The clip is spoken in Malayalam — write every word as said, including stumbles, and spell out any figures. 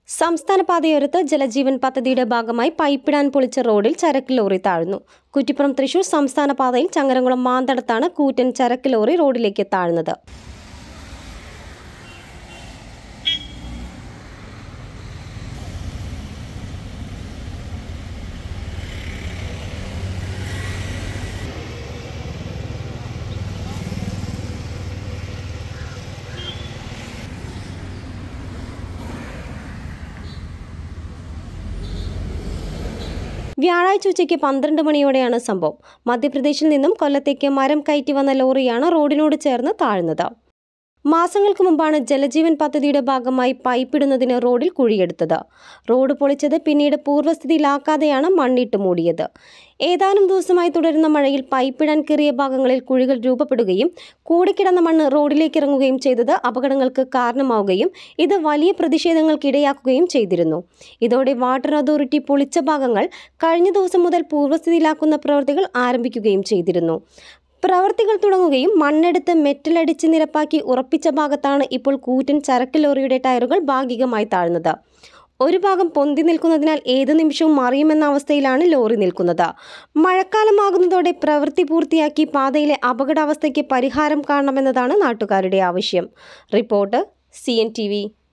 സംസ്ഥാന പാതയോരത്ത് ജലജീവൻ പദ്ധതിയുടെ ഭാഗമായി പൈപ്പിടാൻ പൊളിച്ച റോഡിൽ ചരക്ക് ലോറി താഴ്ന്നു. കുറ്റിപ്പുറം തൃശൂർ സംസ്ഥാന പാതയിൽ ചങ്ങരംകുളം മാന്തടത്താണ് കൂറ്റൻ ചരക്ക് ലോറി റോഡിലേക്ക് താഴ്ന്നത്. വ്യാഴാഴ്ച ഉച്ചയ്ക്ക് പന്ത്രണ്ട് മണിയോടെയാണ് സംഭവം. മധ്യപ്രദേശിൽ നിന്നും കൊല്ലത്തേക്ക് മരം കയറ്റി വന്ന ലോറിയാണ് റോഡിനോട് ചേർന്ന് താഴ്ന്നത്. മാസങ്ങൾക്ക് മുമ്പാണ് ജലജീവൻ പദ്ധതിയുടെ ഭാഗമായി പൈപ്പിടുന്നതിന് റോഡിൽ കുഴിയെടുത്തത്. റോഡ് പൊളിച്ചത് പിന്നീട് പൂർവ്വസ്ഥിതിയിലാക്കാതെയാണ് മണ്ണിട്ട് മൂടിയത്. ഏതാനും ദിവസമായി തുടരുന്ന മഴയിൽ പൈപ്പിടാൻ കയറിയ ഭാഗങ്ങളിൽ കുഴികൾ രൂപപ്പെടുകയും കൂടിക്കിടന്ന മണ്ണ് റോഡിലേക്ക് ഇറങ്ങുകയും ചെയ്തത് അപകടങ്ങൾക്ക് കാരണമാവുകയും ഇത് വലിയ പ്രതിഷേധങ്ങൾക്കിടയാക്കുകയും ചെയ്തിരുന്നു. ഇതോടെ വാട്ടർ അതോറിറ്റി പൊളിച്ച ഭാഗങ്ങൾ കഴിഞ്ഞ ദിവസം മുതൽ പൂർവ്വസ്ഥിതിയിലാക്കുന്ന പ്രവൃത്തികൾ ആരംഭിക്കുകയും ചെയ്തിരുന്നു. പ്രവൃത്തികൾ തുടങ്ങുകയും മണ്ണെടുത്ത് മെറ്റലടിച്ച് നിരപ്പാക്കി ഉറപ്പിച്ച ഭാഗത്താണ് ഇപ്പോൾ കൂറ്റൻ ചരക്ക് ലോറിയുടെ ടയറുകൾ ഭാഗികമായി താഴ്ന്നത്. ഒരു ഭാഗം പൊന്തി നിൽക്കുന്നതിനാൽ ഏത് നിമിഷവും മറിയുമെന്ന അവസ്ഥയിലാണ് ലോറി നിൽക്കുന്നത്. മഴക്കാലമാകുന്നതോടെ പ്രവൃത്തി പൂർത്തിയാക്കി പാതയിലെ അപകടാവസ്ഥയ്ക്ക് പരിഹാരം കാണണമെന്നതാണ് നാട്ടുകാരുടെ ആവശ്യം. Report C N T V.